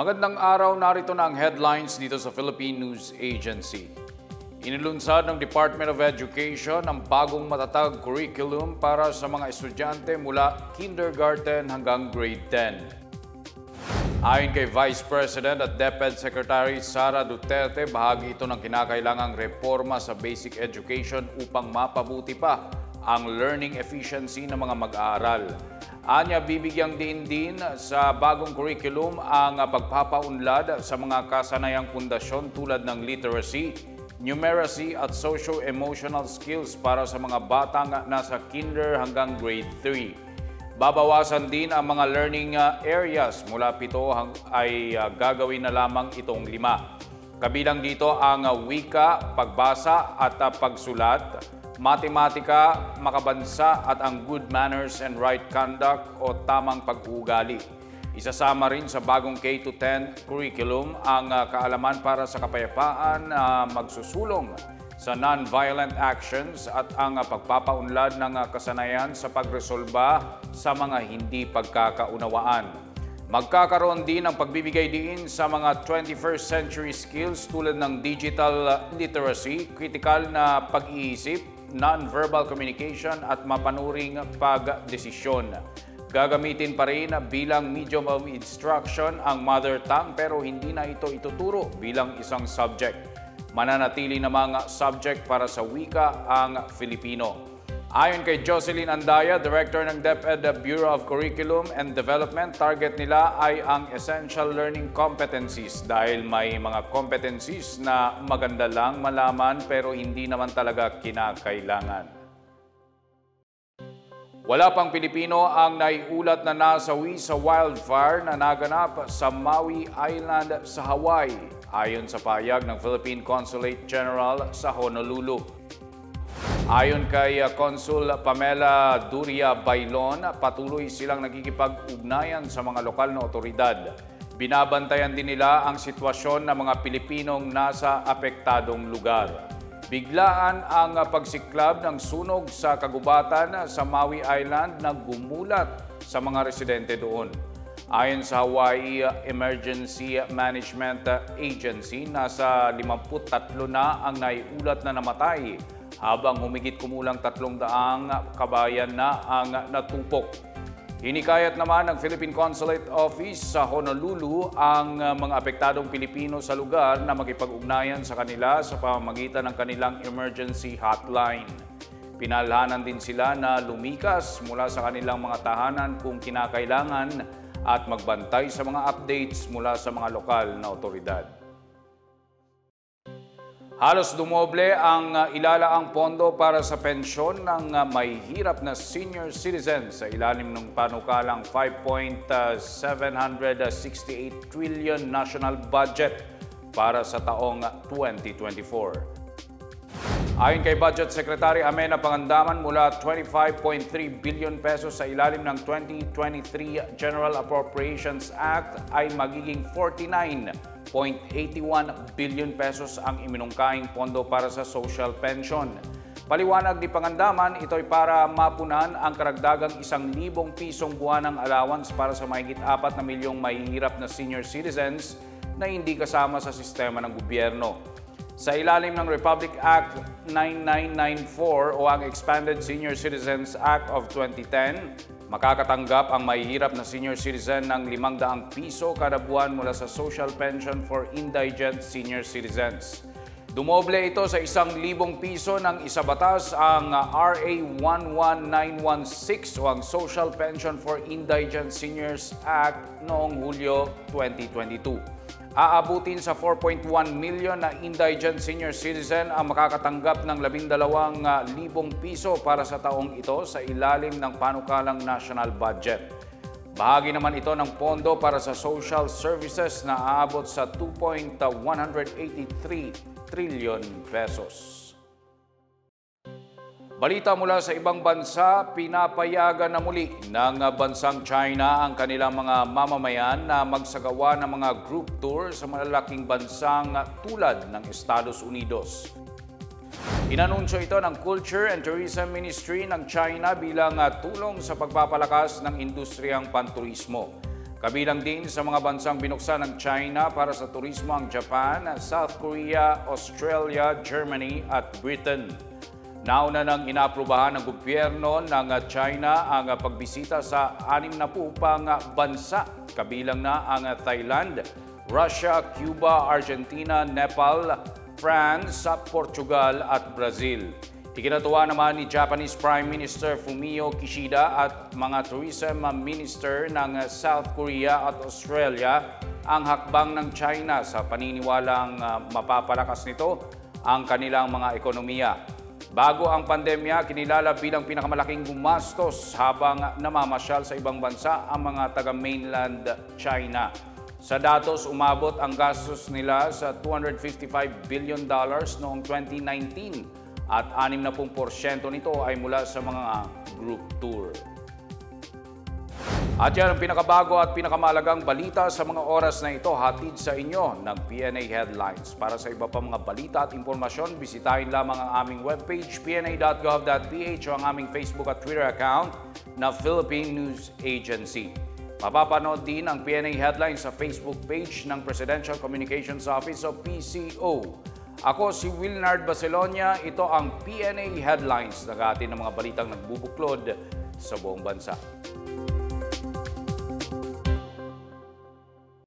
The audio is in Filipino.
Magandang araw, narito na ang headlines dito sa Philippine News Agency. Inilunsad ng Department of Education ang bagong matatag curriculum para sa mga estudyante mula kindergarten hanggang grade 10. Ayon kay Vice President at DepEd Secretary Sara Duterte, bahagi ito ng kinakailangang reforma sa basic education upang mapabuti pa ang learning efficiency ng mga mag-aaral. Anya, bibigyang diin din sa bagong curriculum ang pagpapaunlad sa mga kasanayang pundasyon tulad ng literacy, numeracy at socio-emotional skills para sa mga batang nasa kinder hanggang grade 3. Babawasan din ang mga learning areas mula 7 ay gagawin na lamang itong 5. Kabilang dito ang wika, pagbasa at pagsulat, matematika, makabansa at ang good manners and right conduct o tamang pag-uugali. Isasama rin sa bagong K-10 curriculum ang kaalaman para sa kapayapaan na magsusulong sa non-violent actions at ang pagpapaunlad ng kasanayan sa pagresolba sa mga hindi pagkakaunawaan. Magkakaroon din ng pagbibigay diin sa mga 21st century skills tulad ng digital literacy, critical na pag-iisip, non-verbal communication at mapanuring pagdesisyon. Gagamitin pa rin bilang medium of instruction ang mother tongue pero hindi na ito ituturo bilang isang subject. Mananatili namang subject para sa wika ang Filipino. Ayon kay Jocelyn Andaya, Director ng DepEd Bureau of Curriculum and Development, target nila ay ang essential learning competencies dahil may mga competencies na maganda lang malaman pero hindi naman talaga kinakailangan. Wala pang Pilipino ang naiulat na nasawi sa wildfire na naganap sa Maui Island sa Hawaii, ayon sa pahayag ng Philippine Consulate General sa Honolulu. Ayon kay Consul Pamela Duria Bailon, patuloy silang nagkikipag-ugnayan sa mga lokal na otoridad. Binabantayan din nila ang sitwasyon ng mga Pilipinong nasa apektadong lugar. Biglaan ang pagsiklab ng sunog sa kagubatan sa Maui Island na gumulat sa mga residente doon. Ayon sa Hawaii Emergency Management Agency, nasa 53 na ang naiulat na namatay habang humigit kumulang 300 kabayan na ang natupok. Hinikayat naman ng Philippine Consulate Office sa Honolulu ang mga apektadong Pilipino sa lugar na makipag-ugnayan sa kanila sa pamamagitan ng kanilang emergency hotline. Pinalhanan din sila na lumikas mula sa kanilang mga tahanan kung kinakailangan at magbantay sa mga updates mula sa mga lokal na otoridad. Halos dumoble ang ilalaang pondo para sa pensyon ng may hirap na senior citizens sa ilalim ng panukalang 5.768 trillion national budget para sa taong 2024. Ayon kay Budget Secretary Amena Pangandaman, mula 25.3 billion pesos sa ilalim ng 2023 General Appropriations Act ay magiging 49.81 billion pesos ang iminungkaing pondo para sa social pension. Paliwanag ni Pangandaman, ito ay para mapunan ang karagdagang 1,000 pisong buwanang allowance para sa mahigit 4 na milyong mahihirap na senior citizens na hindi kasama sa sistema ng gobyerno. Sa ilalim ng Republic Act 9994 o ang Expanded Senior Citizens Act of 2010, makakatanggap ang mahihirap na senior citizen ng 500 piso kada buwan mula sa social pension for indigent senior citizens. Dumoble ito sa 1,000 piso ng isabatas ang RA 11916 o ang Social Pension for Indigent Seniors Act noong Hulyo 2022. Aabutin sa 4.1 million na indigent senior citizen ang makakatanggap ng 12,000 piso para sa taong ito sa ilalim ng panukalang national budget. Bahagi naman ito ng pondo para sa social services na aabot sa 2.183 trillion pesos. Balita mula sa ibang bansa, pinapayagan na muli ng bansang China ang kanilang mga mamamayan na magsagawa ng mga group tour sa malalaking bansang tulad ng Estados Unidos. Inanunsyo ito ng Culture and Tourism Ministry ng China bilang tulong sa pagpapalakas ng industriyang panturismo. Kabilang din sa mga bansang binuksan ng China para sa turismo ang Japan, South Korea, Australia, Germany at Britain. Nauna nang inaaprubahan ng gobyerno ng China ang pagbisita sa 60 pang bansa, kabilang na ang Thailand, Russia, Cuba, Argentina, Nepal, France, Portugal at Brazil. Ikinatuwa naman ni Japanese Prime Minister Fumio Kishida at mga tourism minister ng South Korea at Australia ang hakbang ng China sa paniniwalang mapapalakas nito ang kanilang mga ekonomiya. Bago ang pandemya, kinilala bilang pinakamalaking gumastos habang namamasyal sa ibang bansa ang mga taga-mainland China. Sa datos, umabot ang gastos nila sa $255 billion noong 2019 at 60% nito ay mula sa mga group tour. At yan ang pinakabago at pinakamalagang balita sa mga oras na ito, hatid sa inyo ng PNA Headlines. Para sa iba pa mga balita at impormasyon, bisitahin lamang ang aming webpage pna.gov.ph o ang aming Facebook at Twitter account na Philippine News Agency. Mapapanood din ang PNA Headlines sa Facebook page ng Presidential Communications Office o PCO. Ako si Wilnard Bacelonia, ito ang PNA Headlines, nag-atin ng mga balitang nagbubuklod sa buong bansa.